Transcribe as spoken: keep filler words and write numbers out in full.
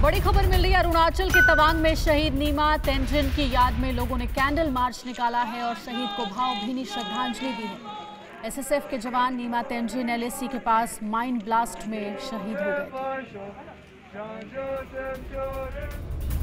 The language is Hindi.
बड़ी खबर मिल रही है। अरुणाचल के तवांग में शहीद नीमा तेंजिन की याद में लोगों ने कैंडल मार्च निकाला है और शहीद को भावभीनी श्रद्धांजलि दी है। एसएसएफ के जवान नीमा तेंजिन एलएसी के पास माइन ब्लास्ट में शहीद हो गए थे।